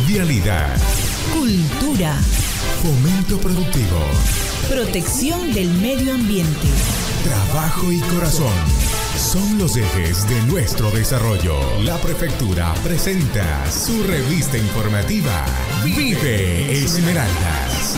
vialidad, cultura, fomento productivo, protección del medio ambiente, trabajo y corazón. Son los ejes de nuestro desarrollo. La Prefectura presenta su revista informativa Vive Esmeraldas.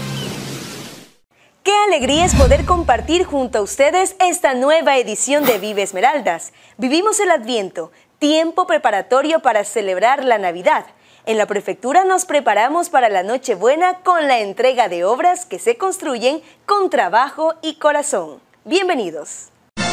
Qué alegría es poder compartir junto a ustedes esta nueva edición de Vive Esmeraldas. Vivimos el Adviento, tiempo preparatorio para celebrar la Navidad. En la Prefectura nos preparamos para la Nochebuena con la entrega de obras que se construyen con trabajo y corazón. Bienvenidos.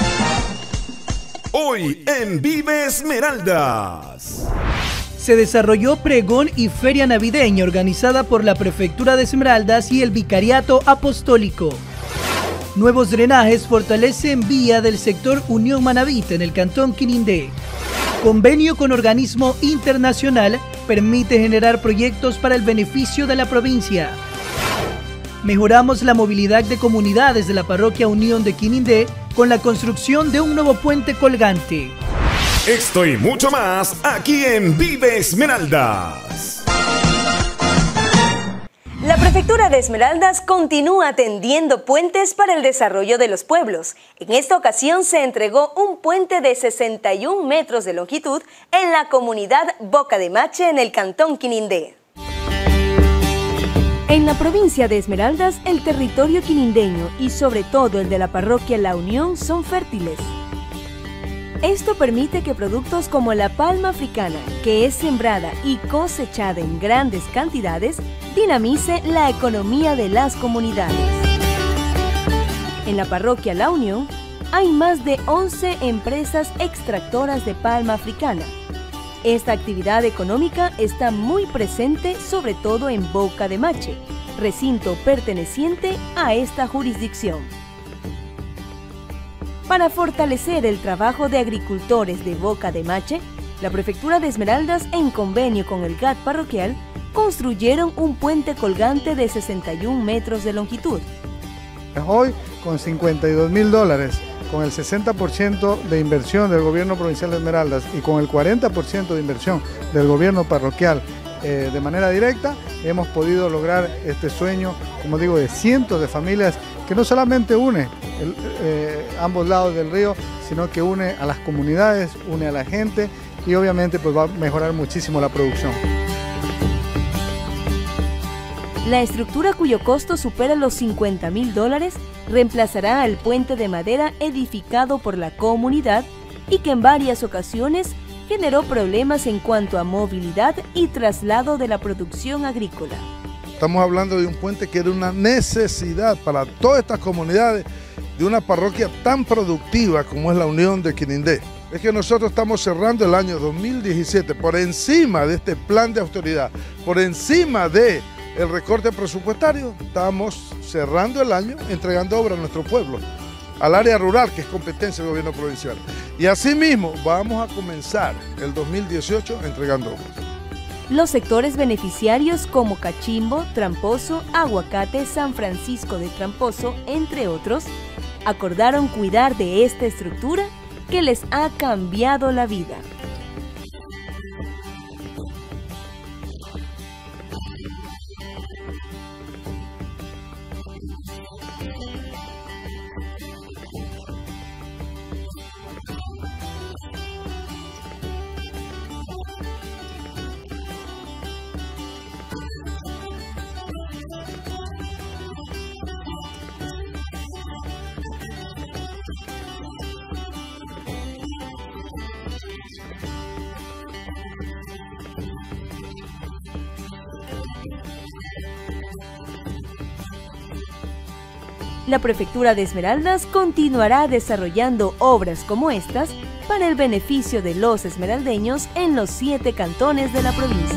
Hoy en Vive Esmeraldas. Se desarrolló pregón y feria navideña organizada por la Prefectura de Esmeraldas y el Vicariato Apostólico. Nuevos drenajes fortalecen vía del sector Unión Manabita en el cantón Quinindé. Convenio con organismo internacional permite generar proyectos para el beneficio de la provincia. Mejoramos la movilidad de comunidades de la parroquia Unión de Quinindé con la construcción de un nuevo puente colgante. Esto y mucho más aquí en Vive Esmeraldas. La Prefectura de Esmeraldas continúa tendiendo puentes para el desarrollo de los pueblos. En esta ocasión se entregó un puente de 61 metros de longitud en la comunidad Boca de Mache en el cantón Quinindé. En la provincia de Esmeraldas, el territorio quinindeño y sobre todo el de la parroquia La Unión son fértiles. Esto permite que productos como la palma africana, que es sembrada y cosechada en grandes cantidades, dinamice la economía de las comunidades. En la parroquia La Unión hay más de 11 empresas extractoras de palma africana. Esta actividad económica está muy presente sobre todo en Boca de Mache, recinto perteneciente a esta jurisdicción. Para fortalecer el trabajo de agricultores de Boca de Mache, la Prefectura de Esmeraldas, en convenio con el GAT parroquial, construyeron un puente colgante de 61 metros de longitud. Hoy, con $52.000, con el 60% de inversión del gobierno provincial de Esmeraldas y con el 40% de inversión del gobierno parroquial de manera directa, hemos podido lograr este sueño, como digo, de cientos de familias que no solamente une ambos lados del río, sino que une a las comunidades, une a la gente y obviamente pues va a mejorar muchísimo la producción. La estructura, cuyo costo supera los $50.000, reemplazará al puente de madera edificado por la comunidad y que en varias ocasiones generó problemas en cuanto a movilidad y traslado de la producción agrícola. Estamos hablando de un puente que era una necesidad para todas estas comunidades de una parroquia tan productiva como es la Unión de Quinindé. Es que nosotros estamos cerrando el año 2017 por encima de este plan de austeridad, por encima de el recorte presupuestario, estamos cerrando el año entregando obras a nuestro pueblo, al área rural, que es competencia del gobierno provincial. Y asimismo vamos a comenzar el 2018 entregando obras. Los sectores beneficiarios como Cachimbo, Tramposo, Aguacate, San Francisco de Tramposo, entre otros, acordaron cuidar de esta estructura que les ha cambiado la vida. La Prefectura de Esmeraldas continuará desarrollando obras como estas para el beneficio de los esmeraldeños en los 7 cantones de la provincia.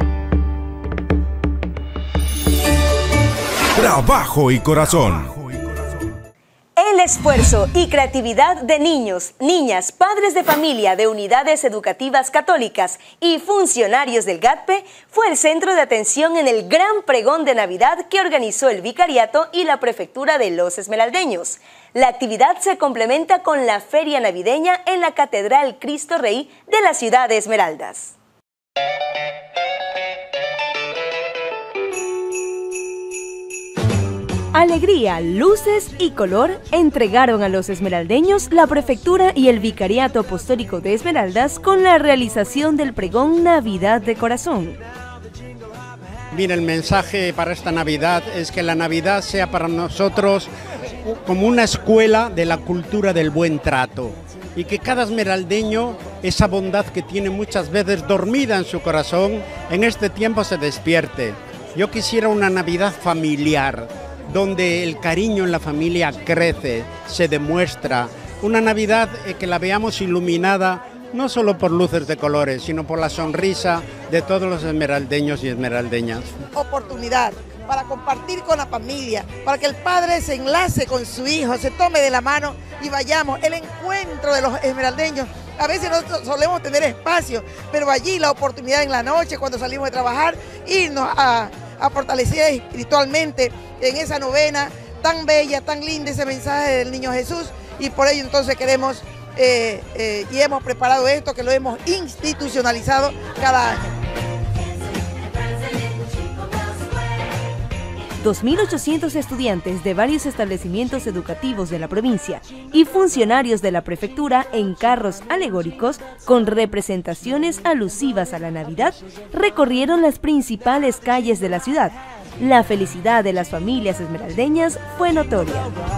Trabajo y corazón. El esfuerzo y creatividad de niños, niñas, padres de familia de unidades educativas católicas y funcionarios del GATPE fue el centro de atención en el gran pregón de Navidad que organizó el Vicariato y la Prefectura de los Esmeraldeños. La actividad se complementa con la feria navideña en la Catedral Cristo Rey de la ciudad de Esmeraldas. Alegría, luces y color entregaron a los esmeraldeños la Prefectura y el Vicariato Apostólico de Esmeraldas con la realización del pregón Navidad de Corazón. Mira, el mensaje para esta Navidad es que la Navidad sea para nosotros como una escuela de la cultura del buen trato y que cada esmeraldeño, esa bondad que tiene muchas veces dormida en su corazón, en este tiempo se despierte. Yo quisiera una Navidad familiar, donde el cariño en la familia crece, se demuestra. Una Navidad que la veamos iluminada no solo por luces de colores, sino por la sonrisa de todos los esmeraldeños y esmeraldeñas. Oportunidad para compartir con la familia, para que el padre se enlace con su hijo, se tome de la mano y vayamos. El encuentro de los esmeraldeños, a veces nosotros solemos tener espacio, pero allí la oportunidad en la noche, cuando salimos de trabajar, irnos a fortalecer espiritualmente en esa novena tan bella, tan linda, ese mensaje del Niño Jesús, y por ello entonces queremos y hemos preparado esto, que lo hemos institucionalizado cada año. 2.800 estudiantes de varios establecimientos educativos de la provincia y funcionarios de la prefectura en carros alegóricos con representaciones alusivas a la Navidad recorrieron las principales calles de la ciudad. La felicidad de las familias esmeraldeñas fue notoria.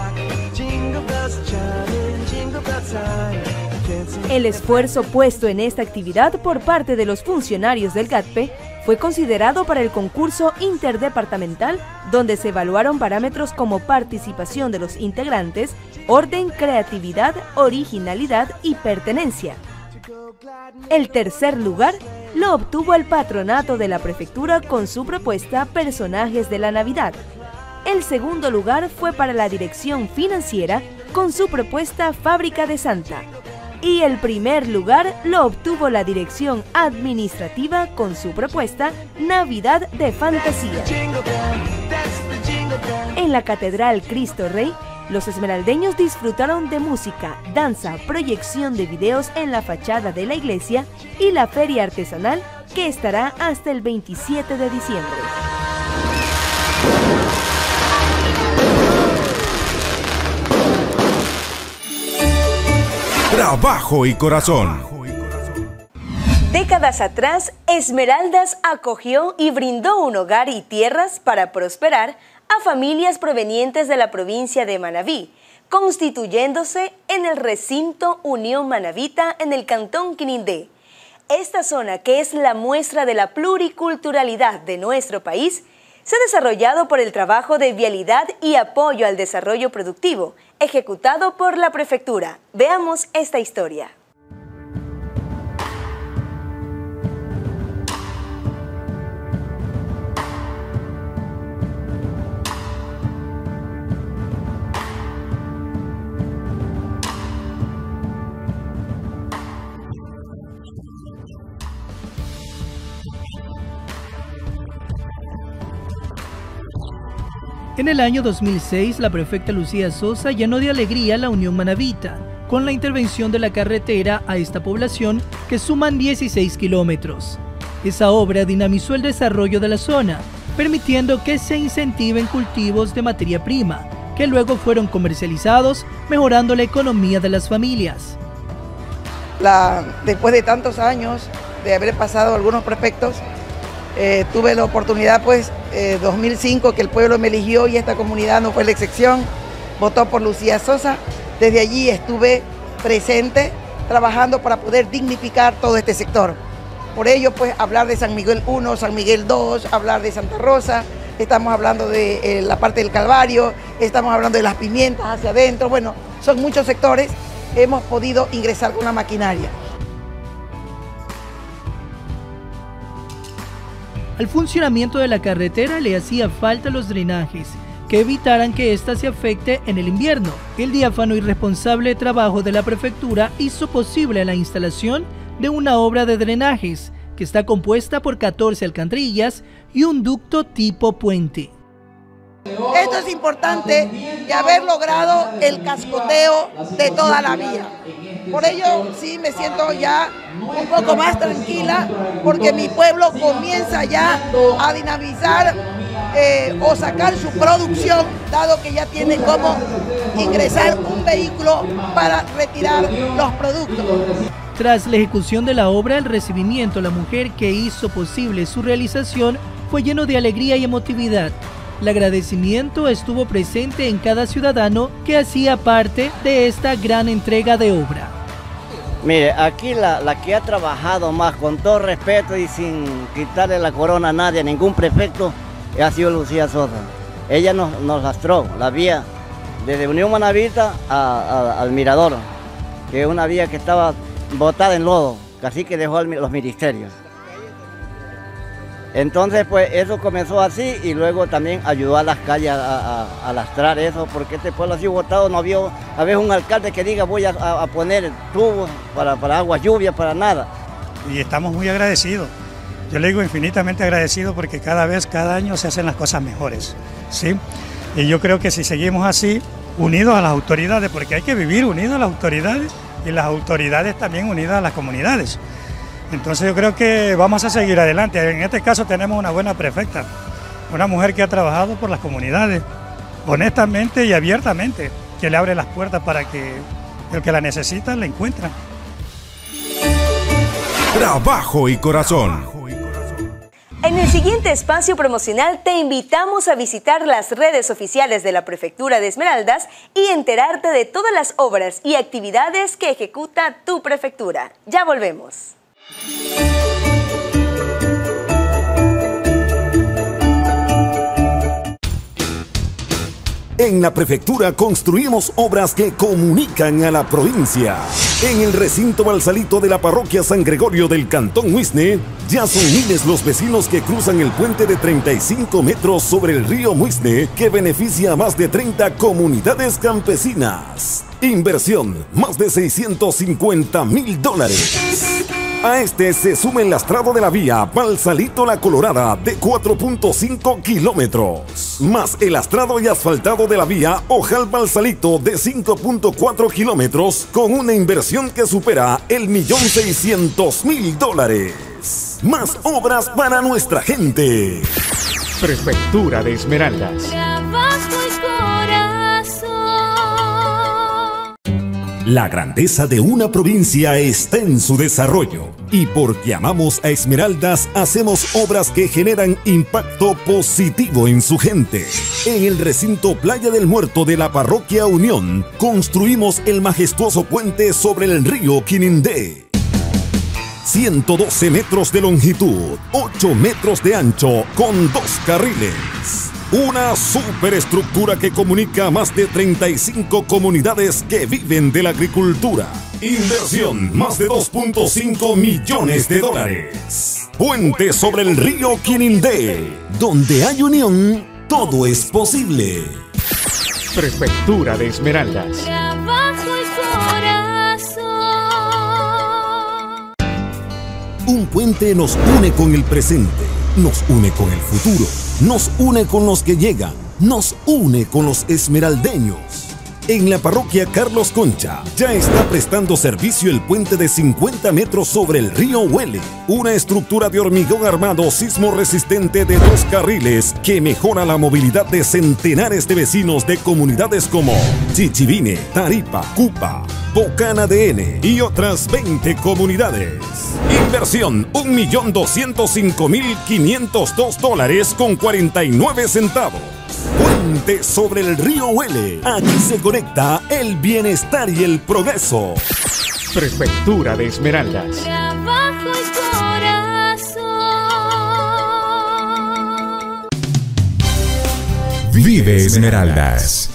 El esfuerzo puesto en esta actividad por parte de los funcionarios del GATPE fue considerado para el concurso interdepartamental, donde se evaluaron parámetros como participación de los integrantes, orden, creatividad, originalidad y pertenencia. El tercer lugar lo obtuvo el patronato de la prefectura con su propuesta Personajes de la Navidad. El segundo lugar fue para la dirección financiera con su propuesta Fábrica de Santa. Y el primer lugar lo obtuvo la dirección administrativa con su propuesta Navidad de Fantasía. En la Catedral Cristo Rey, los esmeraldeños disfrutaron de música, danza, proyección de videos en la fachada de la iglesia y la feria artesanal que estará hasta el 27 de diciembre. Trabajo y corazón. Décadas atrás, Esmeraldas acogió y brindó un hogar y tierras para prosperar a familias provenientes de la provincia de Manabí, constituyéndose en el recinto Unión Manabita en el cantón Quinindé. Esta zona, que es la muestra de la pluriculturalidad de nuestro país, se ha desarrollado por el trabajo de vialidad y apoyo al desarrollo productivo, ejecutado por la prefectura. Veamos esta historia. En el año 2006, la prefecta Lucía Sosa llenó de alegría la Unión Manabita, con la intervención de la carretera a esta población, que suman 16 kilómetros. Esa obra dinamizó el desarrollo de la zona, permitiendo que se incentiven cultivos de materia prima, que luego fueron comercializados, mejorando la economía de las familias. Después de tantos años de haber pasado algunos prefectos, tuve la oportunidad, 2005, que el pueblo me eligió y esta comunidad no fue la excepción, votó por Lucía Sosa. Desde allí estuve presente, trabajando para poder dignificar todo este sector. Por ello, hablar de San Miguel 1, San Miguel 2, hablar de Santa Rosa, estamos hablando de la parte del Calvario, estamos hablando de las pimientas hacia adentro, bueno, son muchos sectores, hemos podido ingresar con la maquinaria. Al funcionamiento de la carretera le hacía falta los drenajes, que evitaran que ésta se afecte en el invierno. El diáfano y responsable trabajo de la prefectura hizo posible la instalación de una obra de drenajes, que está compuesta por 14 alcantarillas y un ducto tipo puente. Esto es importante de haber logrado el cascoteo de toda la vía. Por ello sí me siento ya un poco más tranquila, porque mi pueblo comienza ya a dinamizar o sacar su producción, dado que ya tiene cómo ingresar un vehículo para retirar los productos. Tras la ejecución de la obra, el recibimiento a la mujer que hizo posible su realización fue lleno de alegría y emotividad. El agradecimiento estuvo presente en cada ciudadano que hacía parte de esta gran entrega de obra. Mire, aquí la que ha trabajado más, con todo respeto y sin quitarle la corona a nadie, a ningún prefecto, ha sido Lucía Sosa. Ella nos lastró la vía desde Unión Manavita al Mirador, que es una vía que estaba botada en lodo, casi que dejó los ministerios. Entonces, pues eso comenzó así y luego también ayudó a las calles a lastrar eso, porque este pueblo así botado no había a veces un alcalde que diga voy a poner tubos para agua, lluvia, para nada. Y estamos muy agradecidos. Yo le digo infinitamente agradecido porque cada año se hacen las cosas mejores, ¿sí? Y yo creo que si seguimos así, unidos a las autoridades, porque hay que vivir unidos a las autoridades y las autoridades también unidas a las comunidades. Entonces yo creo que vamos a seguir adelante. En este caso tenemos una buena prefecta, una mujer que ha trabajado por las comunidades, honestamente y abiertamente, que le abre las puertas para que el que la necesita la encuentre. Trabajo y corazón. En el siguiente espacio promocional te invitamos a visitar las redes oficiales de la Prefectura de Esmeraldas y enterarte de todas las obras y actividades que ejecuta tu prefectura. Ya volvemos. En la prefectura construimos obras que comunican a la provincia. En el recinto Balsalito de la parroquia San Gregorio del Cantón Muisne, ya son miles los vecinos que cruzan el puente de 35 metros sobre el río Muisne, que beneficia a más de 30 comunidades campesinas. Inversión, más de $650.000. A este se suma el lastrado de la vía Balsalito La Colorada de 4.5 kilómetros, más el lastrado y asfaltado de la vía Ojal Balsalito de 5.4 kilómetros, con una inversión que supera el $1.600.000. Más obras para nuestra gente. Prefectura de Esmeraldas. La grandeza de una provincia está en su desarrollo, y porque amamos a Esmeraldas, hacemos obras que generan impacto positivo en su gente. En el recinto Playa del Muerto de la parroquia Unión, construimos el majestuoso puente sobre el río Quinindé. 112 metros de longitud, 8 metros de ancho, con 2 carriles. Una superestructura que comunica a más de 35 comunidades que viven de la agricultura. Inversión, más de $2.5 millones. Puente sobre el río Quinindé. Donde hay unión, todo es posible. Prefectura de Esmeraldas. Un puente nos une con el presente, nos une con el futuro, nos une con los que llegan, nos une con los esmeraldeños. En la parroquia Carlos Concha ya está prestando servicio el puente de 50 metros sobre el río Huele, una estructura de hormigón armado sismo resistente de 2 carriles que mejora la movilidad de centenares de vecinos de comunidades como Chichivine, Taripa, Cupa, Bocana de N y otras 20 comunidades. Inversión $1.205.502 con 49 centavos. Puente sobre el río Huele. Aquí se conecta el bienestar y el progreso. Prefectura de Esmeraldas. Trabajo y corazón. Vive Esmeraldas.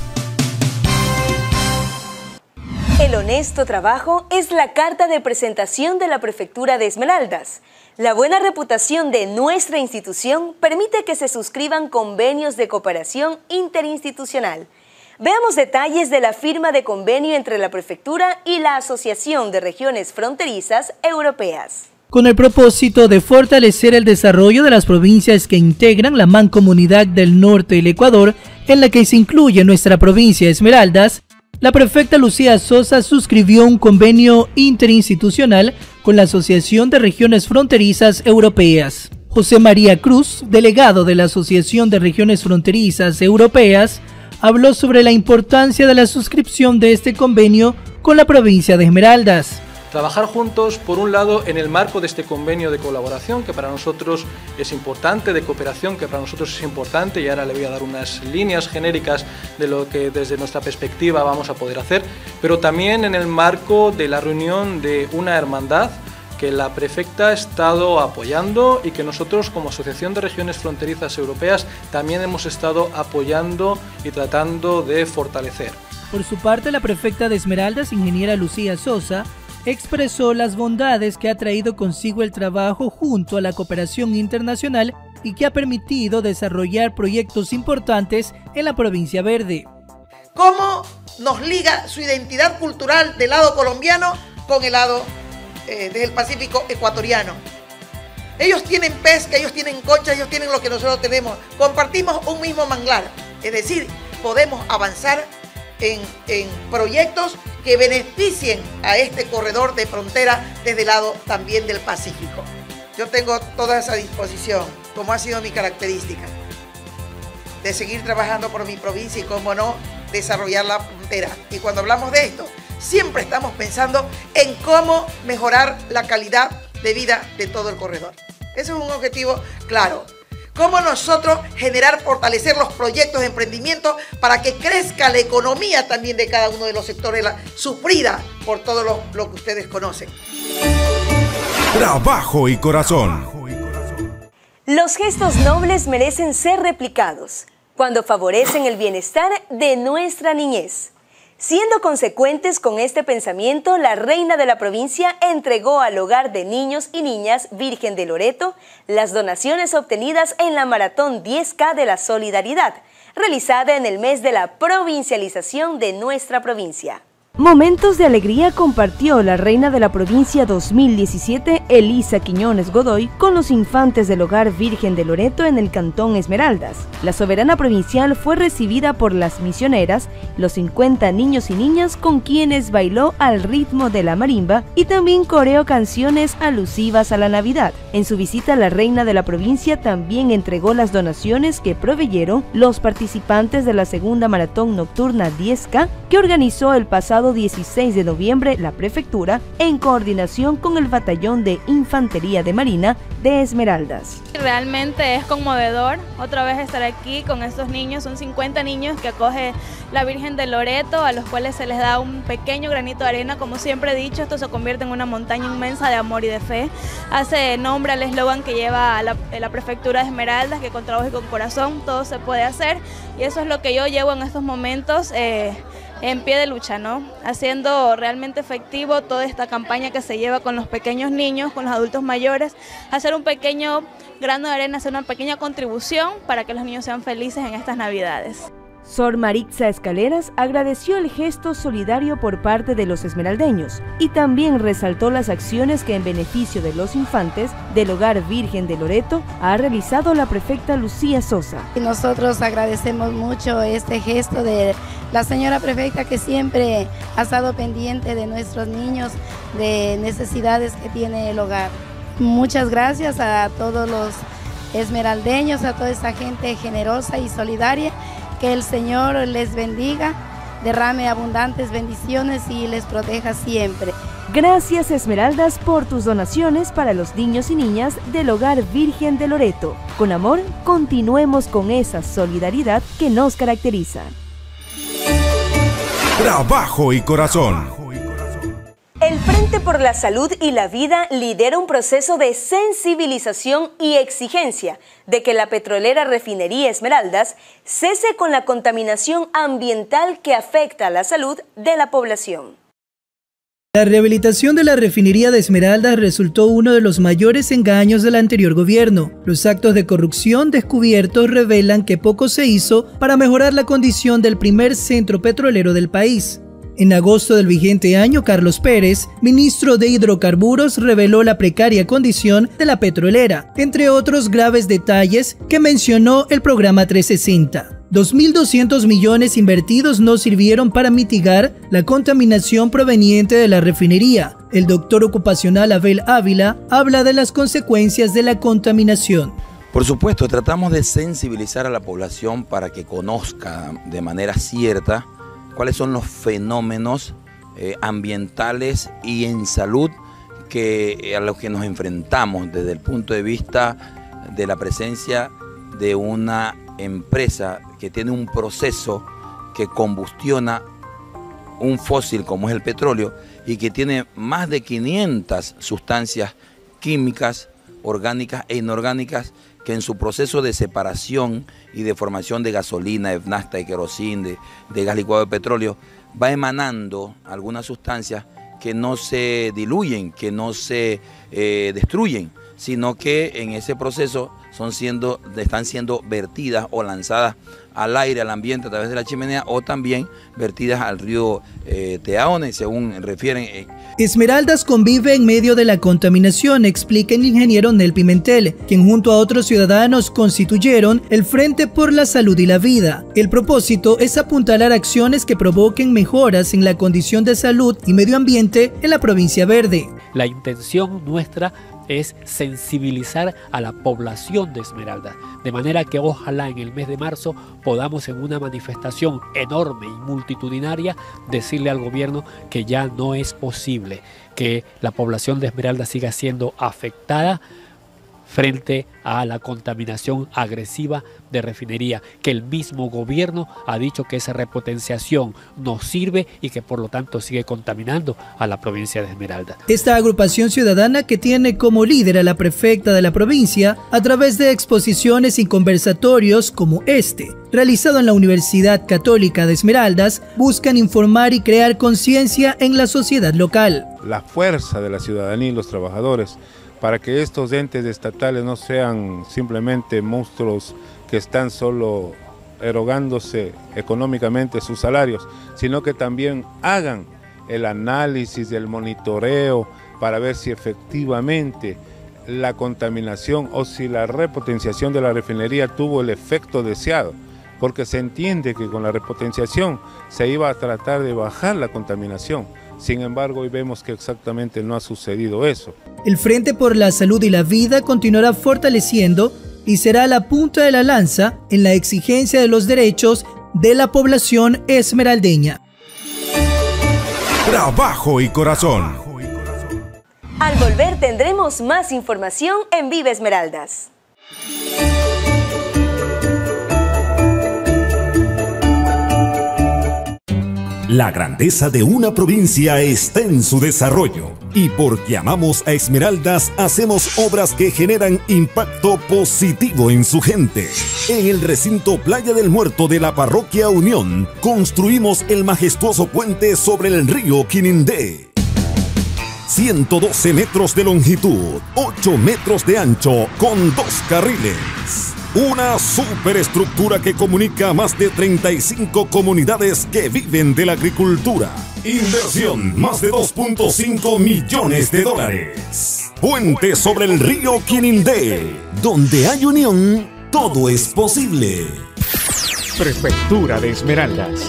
El honesto trabajo es la carta de presentación de la Prefectura de Esmeraldas. La buena reputación de nuestra institución permite que se suscriban convenios de cooperación interinstitucional. Veamos detalles de la firma de convenio entre la Prefectura y la Asociación de Regiones Fronterizas Europeas. Con el propósito de fortalecer el desarrollo de las provincias que integran la Mancomunidad del Norte del Ecuador, en la que se incluye nuestra provincia de Esmeraldas, la prefecta Lucía Sosa suscribió un convenio interinstitucional con la Asociación de Regiones Fronterizas Europeas. José María Cruz, delegado de la Asociación de Regiones Fronterizas Europeas, habló sobre la importancia de la suscripción de este convenio con la provincia de Esmeraldas. Trabajar juntos, por un lado, en el marco de este convenio de colaboración, que para nosotros es importante, de cooperación, que para nosotros es importante, y ahora le voy a dar unas líneas genéricas de lo que desde nuestra perspectiva vamos a poder hacer, pero también en el marco de la reunión de una hermandad que la prefecta ha estado apoyando y que nosotros como Asociación de Regiones Fronterizas Europeas también hemos estado apoyando y tratando de fortalecer. Por su parte, la prefecta de Esmeraldas, ingeniera Lucía Sosa, expresó las bondades que ha traído consigo el trabajo junto a la cooperación internacional y que ha permitido desarrollar proyectos importantes en la provincia verde. ¿Cómo nos liga su identidad cultural del lado colombiano con el lado del Pacífico ecuatoriano? Ellos tienen pesca, ellos tienen concha, ellos tienen lo que nosotros tenemos. Compartimos un mismo manglar, es decir, podemos avanzar en proyectos que beneficien a este corredor de frontera desde el lado también del Pacífico. Yo tengo toda esa disposición, como ha sido mi característica, de seguir trabajando por mi provincia y, como no, desarrollar la frontera. Y cuando hablamos de esto, siempre estamos pensando en cómo mejorar la calidad de vida de todo el corredor. Ese es un objetivo claro. Cómo nosotros generar, fortalecer los proyectos de emprendimiento para que crezca la economía también de cada uno de los sectores, sufrida por todo lo que ustedes conocen. Trabajo y corazón. Los gestos nobles merecen ser replicados cuando favorecen el bienestar de nuestra niñez. Siendo consecuentes con este pensamiento, la reina de la provincia entregó al Hogar de Niños y Niñas Virgen de Loreto las donaciones obtenidas en la Maratón 10K de la Solidaridad, realizada en el mes de la provincialización de nuestra provincia. Momentos de alegría compartió la reina de la provincia 2017, Elisa Quiñones Godoy, con los infantes del Hogar Virgen de Loreto en el Cantón Esmeraldas. La soberana provincial fue recibida por las misioneras, los 50 niños y niñas con quienes bailó al ritmo de la marimba y también coreó canciones alusivas a la Navidad. En su visita, la reina de la provincia también entregó las donaciones que proveyeron los participantes de la segunda maratón nocturna 10K que organizó el pasado 16 de noviembre la prefectura en coordinación con el Batallón de Infantería de Marina de Esmeraldas. Realmente es conmovedor otra vez estar aquí con estos niños. Son 50 niños que acoge la Virgen de Loreto, a los cuales se les da un pequeño granito de arena. Como siempre he dicho, esto se convierte en una montaña inmensa de amor y de fe. Hace nombre al eslogan que lleva la prefectura de Esmeraldas, que con trabajo y con corazón todo se puede hacer, y eso es lo que yo llevo en estos momentos en pie de lucha, ¿no? Haciendo realmente efectivo toda esta campaña que se lleva con los pequeños niños, con los adultos mayores, hacer un pequeño grano de arena, hacer una pequeña contribución para que los niños sean felices en estas Navidades. Sor Maritza Escaleras agradeció el gesto solidario por parte de los esmeraldeños y también resaltó las acciones que en beneficio de los infantes del Hogar Virgen de Loreto ha realizado la prefecta Lucía Sosa. Nosotros agradecemos mucho este gesto de la señora prefecta, que siempre ha estado pendiente de nuestros niños, de necesidades que tiene el hogar. Muchas gracias a todos los esmeraldeños, a toda esta gente generosa y solidaria. Que el Señor les bendiga, derrame abundantes bendiciones y les proteja siempre. Gracias, Esmeraldas, por tus donaciones para los niños y niñas del Hogar Virgen de Loreto. Con amor, continuemos con esa solidaridad que nos caracteriza. Trabajo y corazón. El Frente por la Salud y la Vida lidera un proceso de sensibilización y exigencia de que la petrolera Refinería Esmeraldas cese con la contaminación ambiental que afecta a la salud de la población. La rehabilitación de la refinería de Esmeraldas resultó uno de los mayores engaños del anterior gobierno. Los actos de corrupción descubiertos revelan que poco se hizo para mejorar la condición del primer centro petrolero del país. En agosto del vigente año, Carlos Pérez, ministro de Hidrocarburos, reveló la precaria condición de la petrolera, entre otros graves detalles que mencionó el programa 360. 2.200 millones invertidos no sirvieron para mitigar la contaminación proveniente de la refinería. El doctor ocupacional Abel Ávila habla de las consecuencias de la contaminación. Por supuesto, tratamos de sensibilizar a la población para que conozca de manera cierta cuáles son los fenómenos ambientales y en salud a los que nos enfrentamos desde el punto de vista de la presencia de una empresa que tiene un proceso que combustiona un fósil como es el petróleo y que tiene más de 500 sustancias químicas, orgánicas e inorgánicas que en su proceso de separación y de formación de gasolina, de nafta, de querosín, de gas licuado de petróleo, va emanando algunas sustancias que no se diluyen, que no se destruyen, sino que en ese proceso están siendo vertidas o lanzadas al aire, al ambiente a través de la chimenea o también vertidas al río Teaone, según refieren. Esmeraldas convive en medio de la contaminación, explica el ingeniero Nel Pimentel, quien junto a otros ciudadanos constituyeron el Frente por la Salud y la Vida. El propósito es apuntalar acciones que provoquen mejoras en la condición de salud y medio ambiente en la provincia verde. La intención nuestra es sensibilizar a la población de Esmeraldas, de manera que ojalá en el mes de marzo podamos en una manifestación enorme y multitudinaria decirle al gobierno que ya no es posible que la población de Esmeraldas siga siendo afectada frente a la contaminación agresiva de refinería, que el mismo gobierno ha dicho que esa repotenciación no sirve y que por lo tanto sigue contaminando a la provincia de Esmeraldas. Esta agrupación ciudadana, que tiene como líder a la prefecta de la provincia, a través de exposiciones y conversatorios como este, realizado en la Universidad Católica de Esmeraldas, buscan informar y crear conciencia en la sociedad local. La fuerza de la ciudadanía y los trabajadores, para que estos entes estatales no sean simplemente monstruos que están solo erogándose económicamente sus salarios, sino que también hagan el análisis, el monitoreo para ver si efectivamente la contaminación o si la repotenciación de la refinería tuvo el efecto deseado, porque se entiende que con la repotenciación se iba a tratar de bajar la contaminación. Sin embargo, hoy vemos que exactamente no ha sucedido eso. El Frente por la Salud y la Vida continuará fortaleciendo y será la punta de la lanza en la exigencia de los derechos de la población esmeraldeña. Trabajo y corazón. Al volver tendremos más información en Vive Esmeraldas. La grandeza de una provincia está en su desarrollo y porque amamos a Esmeraldas hacemos obras que generan impacto positivo en su gente. En el recinto Playa del Muerto de la Parroquia Unión construimos el majestuoso puente sobre el río Quinindé. 112 metros de longitud, 8 metros de ancho con 2 carriles. Una superestructura que comunica a más de 35 comunidades que viven de la agricultura. Inversión, más de 2.5 millones de dólares. Puente sobre el río Quinindé. Donde hay unión, todo es posible. Prefectura de Esmeraldas.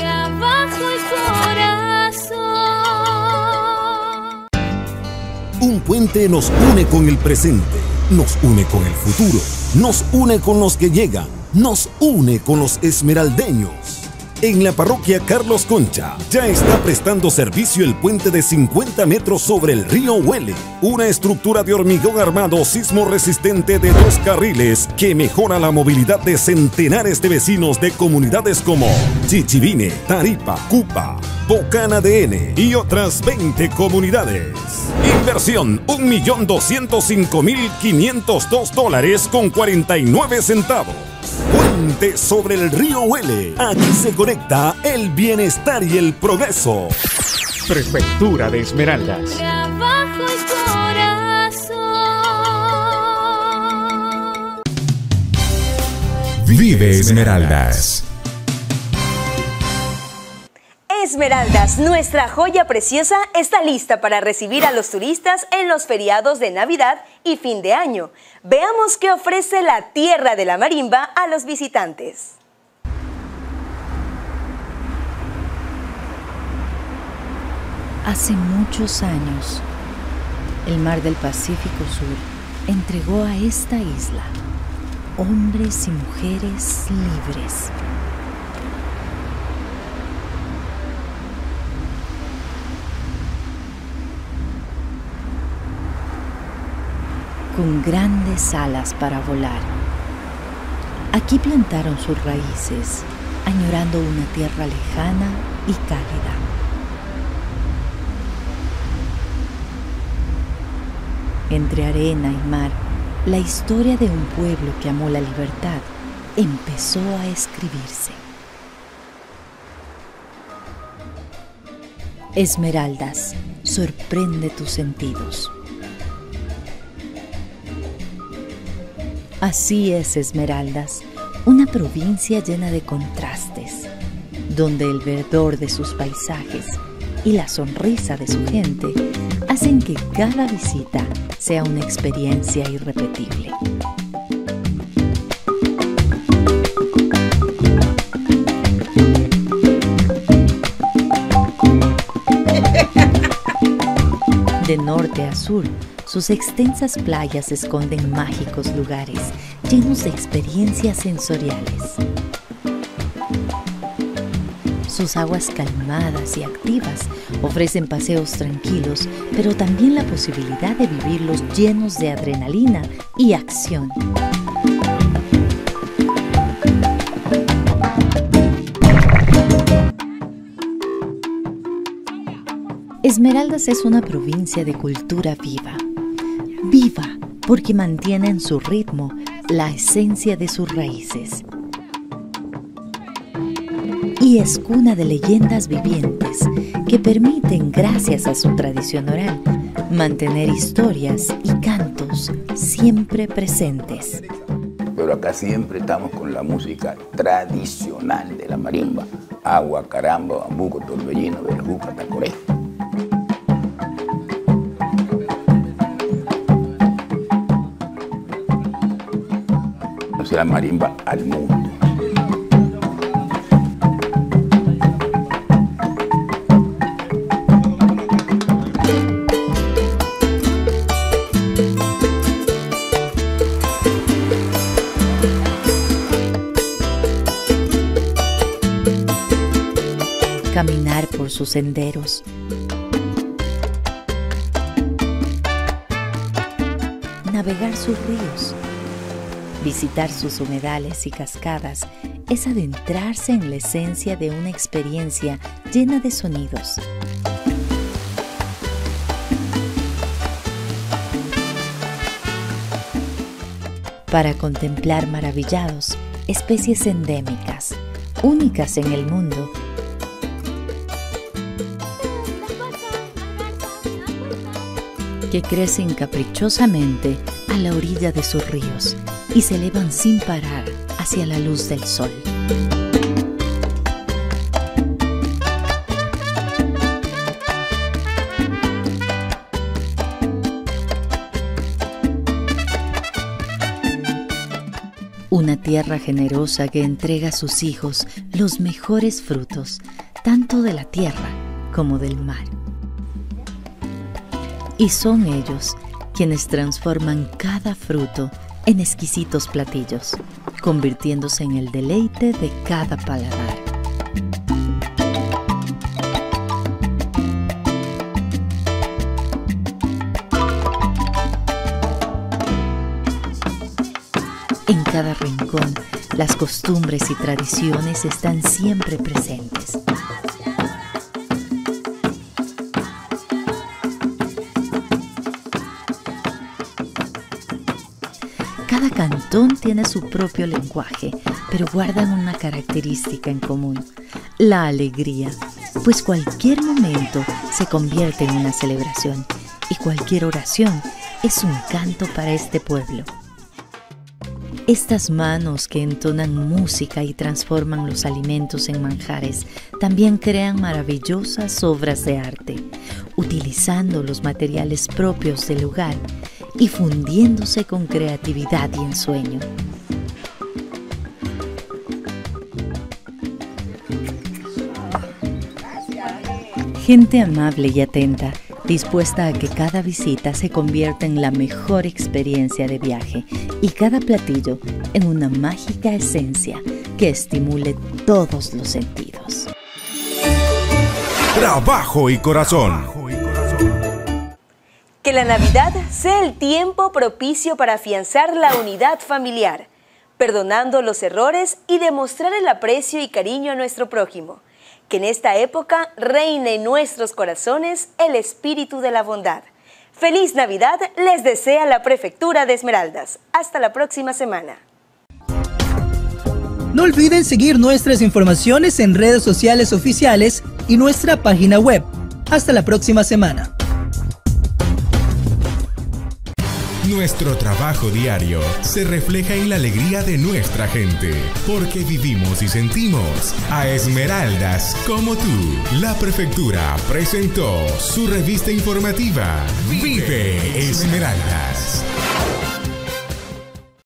Un puente nos une con el presente, nos une con el futuro, nos une con los que llegan, nos une con los esmeraldeños. En la parroquia Carlos Concha ya está prestando servicio el puente de 50 metros sobre el río Huele, una estructura de hormigón armado sismo resistente de 2 carriles que mejora la movilidad de centenares de vecinos de comunidades como Chichivine, Taripa, Cupa, Bocana de N y otras 20 comunidades. Inversión $1.205.502 con 49 centavos. Puente sobre el río Huele. Aquí se conecta el bienestar y el progreso. Prefectura de Esmeraldas. Trabajo y corazón. Vive Esmeraldas. Esmeraldas, nuestra joya preciosa, está lista para recibir a los turistas en los feriados de Navidad y fin de año. Veamos qué ofrece la tierra de la marimba a los visitantes. Hace muchos años, el mar del Pacífico Sur entregó a esta isla hombres y mujeres libres. Con grandes alas para volar. Aquí plantaron sus raíces, añorando una tierra lejana y cálida. Entre arena y mar, la historia de un pueblo que amó la libertad empezó a escribirse. Esmeraldas, sorprende tus sentidos. Así es Esmeraldas, una provincia llena de contrastes, donde el verdor de sus paisajes y la sonrisa de su gente hacen que cada visita sea una experiencia irrepetible. De norte a sur, sus extensas playas esconden mágicos lugares llenos de experiencias sensoriales. Sus aguas calmadas y activas ofrecen paseos tranquilos, pero también la posibilidad de vivirlos llenos de adrenalina y acción. Esmeraldas es una provincia de cultura viva. Viva porque mantiene en su ritmo la esencia de sus raíces. Y es cuna de leyendas vivientes que permiten, gracias a su tradición oral, mantener historias y cantos siempre presentes. Pero acá siempre estamos con la música tradicional de la marimba. Agua, caramba, bambuco, torbellino, berjuca, tacoré. La marimba al mundo. Caminar por sus senderos, navegar sus ríos, visitar sus humedales y cascadas es adentrarse en la esencia de una experiencia llena de sonidos. Para contemplar maravillados especies endémicas, únicas en el mundo, que crecen caprichosamente a la orilla de sus ríos y se elevan sin parar hacia la luz del sol. Una tierra generosa que entrega a sus hijos los mejores frutos, tanto de la tierra como del mar. Y son ellos quienes transforman cada fruto en exquisitos platillos, convirtiéndose en el deleite de cada paladar. En cada rincón, las costumbres y tradiciones están siempre presentes. Cada cantón tiene su propio lenguaje, pero guardan una característica en común: la alegría, pues cualquier momento se convierte en una celebración y cualquier oración es un canto para este pueblo. Estas manos que entonan música y transforman los alimentos en manjares también crean maravillosas obras de arte, utilizando los materiales propios del lugar y fundiéndose con creatividad y ensueño. Gente amable y atenta, dispuesta a que cada visita se convierta en la mejor experiencia de viaje y cada platillo en una mágica esencia que estimule todos los sentidos. Trabajo y corazón. Que la Navidad sea el tiempo propicio para afianzar la unidad familiar, perdonando los errores y demostrar el aprecio y cariño a nuestro prójimo. Que en esta época reine en nuestros corazones el espíritu de la bondad. ¡Feliz Navidad! Les desea la Prefectura de Esmeraldas. Hasta la próxima semana. No olviden seguir nuestras informaciones en redes sociales oficiales y nuestra página web. Hasta la próxima semana. Nuestro trabajo diario se refleja en la alegría de nuestra gente, porque vivimos y sentimos a Esmeraldas como tú. La Prefectura presentó su revista informativa Vive Esmeraldas.